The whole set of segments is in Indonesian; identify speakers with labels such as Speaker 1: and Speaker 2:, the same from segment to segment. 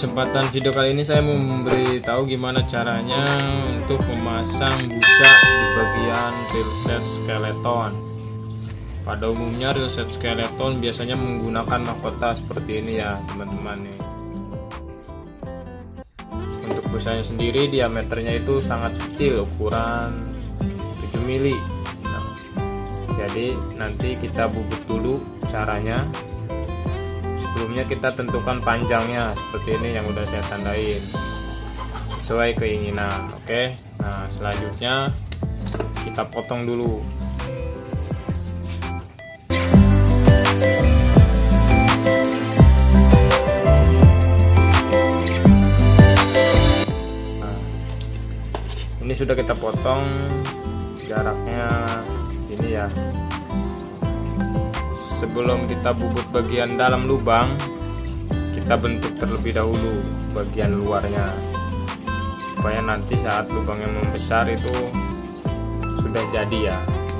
Speaker 1: kesempatan video kali ini saya mau memberitahu gimana caranya untuk memasang busa di bagian real-set skeleton. Pada umumnya real-set skeleton biasanya menggunakan mahkota seperti ini ya teman-teman nih. Untuk busanya sendiri diameternya itu sangat kecil, ukuran 7 mili. Nah, jadi nanti kita bubut dulu caranya. Sebelumnya kita tentukan panjangnya seperti ini yang udah saya tandain sesuai keinginan. Oke, nah selanjutnya kita potong dulu. Nah, ini sudah kita potong, jaraknya ini ya. Sebelum kita bubut bagian dalam lubang, kita bentuk terlebih dahulu bagian luarnya, supaya nanti saat lubangnya membesar itu sudah jadi ya.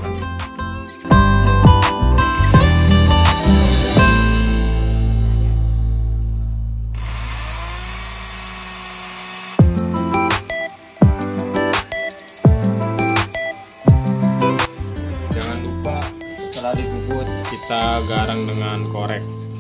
Speaker 1: Jangan lupa setelah dibubut kita garang dengan korek.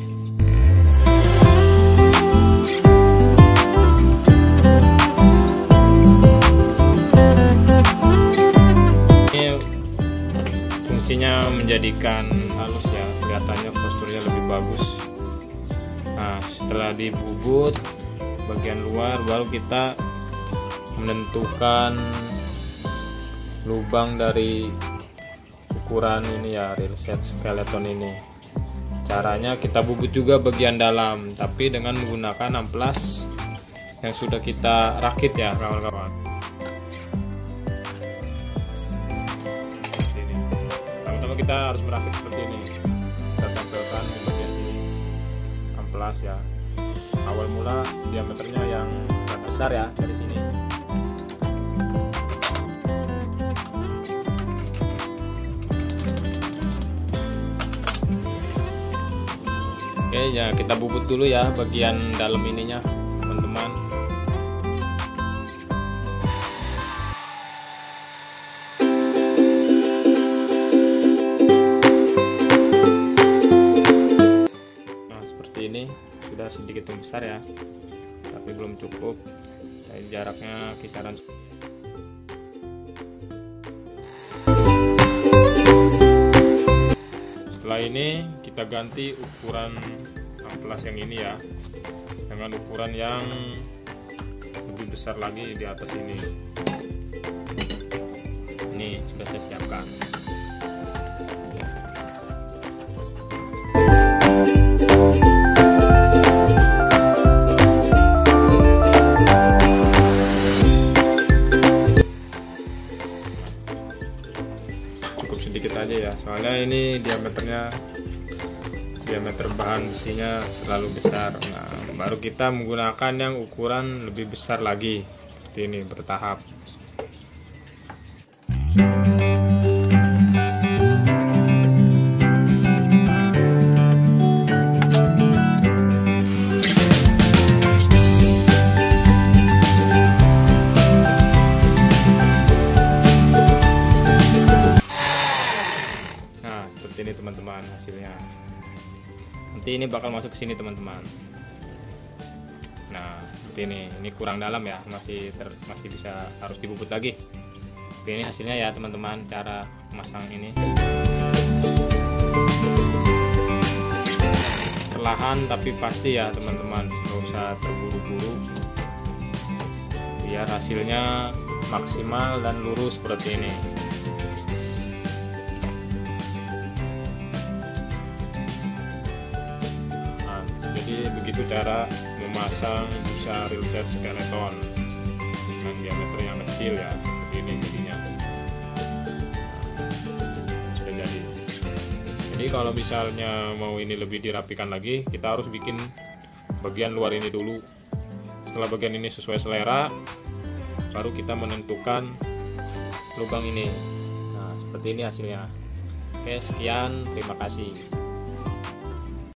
Speaker 1: Ini fungsinya menjadikan halus ya, kelihatannya posturnya lebih bagus. Nah, setelah dibubut bagian luar, baru kita menentukan lubang dari ukuran ini ya, real-set skeleton ini. Caranya kita bubut juga bagian dalam, tapi dengan menggunakan amplas yang sudah kita rakit ya kawan-kawan. Pertama kita harus merakit seperti ini. Kita tempelkan di bagian sini amplas ya. Awal mula diameternya yang agak besar ya, dari sini. Oke ya, kita bubut dulu ya bagian dalam ininya teman-teman. Nah seperti ini, sudah sedikit membesar ya, tapi belum cukup. Jadi jaraknya kisaran. Setelah ini kita ganti ukuran amplas yang ini ya, dengan ukuran yang lebih besar lagi di atas ini. Ini sudah saya siapkan. Cukup sedikit aja ya, soalnya ini diameter bahan besinya terlalu besar. Nah, baru kita menggunakan yang ukuran lebih besar lagi seperti ini, bertahap. Nah, seperti ini teman-teman hasilnya. Nanti ini bakal masuk ke sini teman-teman. Nah seperti ini kurang dalam ya, masih bisa, harus dibubut lagi. Oke, ini hasilnya ya teman-teman, cara memasang ini. Perlahan tapi pasti ya teman-teman, nggak usah terburu-buru, biar hasilnya maksimal dan lurus seperti ini. Jadi begitu cara memasang busa real-set skeleton dengan diameter yang kecil ya, seperti ini jadinya. Sudah jadi. Jadi kalau misalnya mau ini lebih dirapikan lagi, kita harus bikin bagian luar ini dulu. Setelah bagian ini sesuai selera, baru kita menentukan lubang ini. Nah seperti ini hasilnya. Oke, sekian, terima kasih.